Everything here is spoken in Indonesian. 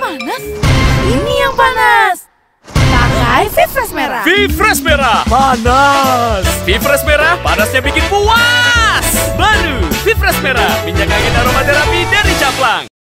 panas? Ini yang panas. Pakai Vifresh merah. Vifresh merah. Panas. Vifresh merah, panasnya bikin puas.